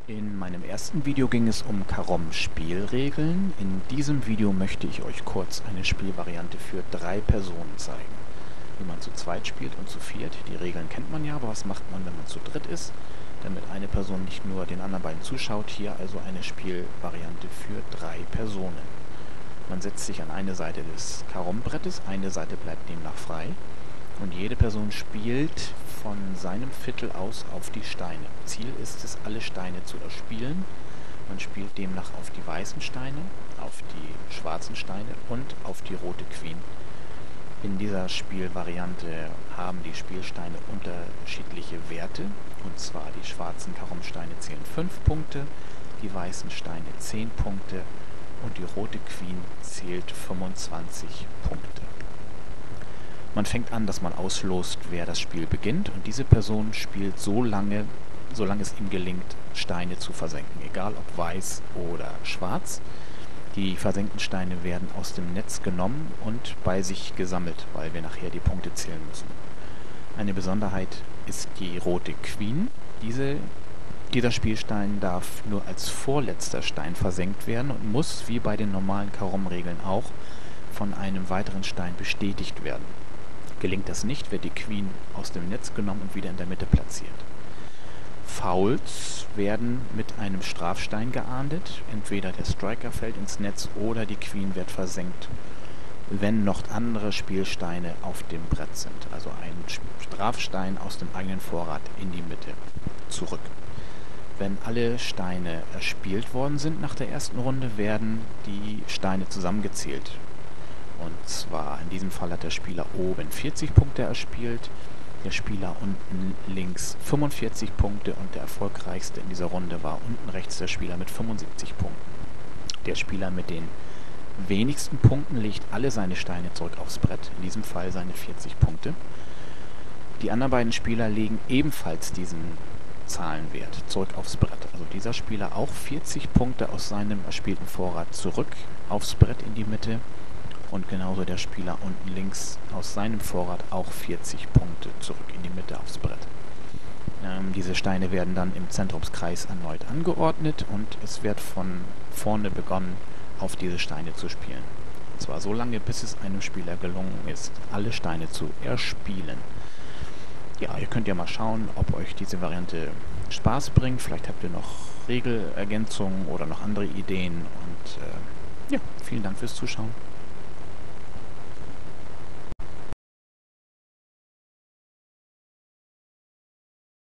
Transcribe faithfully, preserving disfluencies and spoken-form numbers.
In meinem ersten Video ging es um Karom-Spielregeln. In diesem Video möchte ich euch kurz eine Spielvariante für drei Personen zeigen. Wie man zu zweit spielt und zu viert. Die Regeln kennt man ja, aber was macht man, wenn man zu dritt ist? Damit eine Person nicht nur den anderen beiden zuschaut, hier also eine Spielvariante für drei Personen. Man setzt sich an eine Seite des Karom-Brettes, eine Seite bleibt demnach frei. Und jede Person spielt von seinem Viertel aus auf die Steine. Ziel ist es, alle Steine zu erspielen. Man spielt demnach auf die weißen Steine, auf die schwarzen Steine und auf die rote Queen. In dieser Spielvariante haben die Spielsteine unterschiedliche Werte. Und zwar die schwarzen Karom-Steine zählen fünf Punkte, die weißen Steine zehn Punkte und die rote Queen zählt fünfundzwanzig Punkte. Man fängt an, dass man auslost, wer das Spiel beginnt, und diese Person spielt so lange, solange es ihm gelingt, Steine zu versenken, egal ob weiß oder schwarz. Die versenkten Steine werden aus dem Netz genommen und bei sich gesammelt, weil wir nachher die Punkte zählen müssen. Eine Besonderheit ist die rote Queen. Diese, dieser Spielstein darf nur als vorletzter Stein versenkt werden und muss, wie bei den normalen Karom-Regeln auch, von einem weiteren Stein bestätigt werden. Gelingt das nicht, wird die Queen aus dem Netz genommen und wieder in der Mitte platziert. Fouls werden mit einem Strafstein geahndet. Entweder der Striker fällt ins Netz oder die Queen wird versenkt, wenn noch andere Spielsteine auf dem Brett sind. Also ein Strafstein aus dem eigenen Vorrat in die Mitte zurück. Wenn alle Steine erspielt worden sind nach der ersten Runde, werden die Steine zusammengezählt. Und zwar in diesem Fall hat der Spieler oben vierzig Punkte erspielt, der Spieler unten links fünfundvierzig Punkte und der erfolgreichste in dieser Runde war unten rechts der Spieler mit fünfundsiebzig Punkten. Der Spieler mit den wenigsten Punkten legt alle seine Steine zurück aufs Brett, in diesem Fall seine vierzig Punkte. Die anderen beiden Spieler legen ebenfalls diesen Zahlenwert zurück aufs Brett. Also dieser Spieler auch vierzig Punkte aus seinem erspielten Vorrat zurück aufs Brett in die Mitte. Und genauso der Spieler unten links aus seinem Vorrat auch vierzig Punkte zurück in die Mitte aufs Brett. Ähm, diese Steine werden dann im Zentrumskreis erneut angeordnet und es wird von vorne begonnen, auf diese Steine zu spielen. Und zwar so lange, bis es einem Spieler gelungen ist, alle Steine zu erspielen. Ja, ihr könnt ja mal schauen, ob euch diese Variante Spaß bringt. Vielleicht habt ihr noch Regelergänzungen oder noch andere Ideen. Und äh, ja, vielen Dank fürs Zuschauen.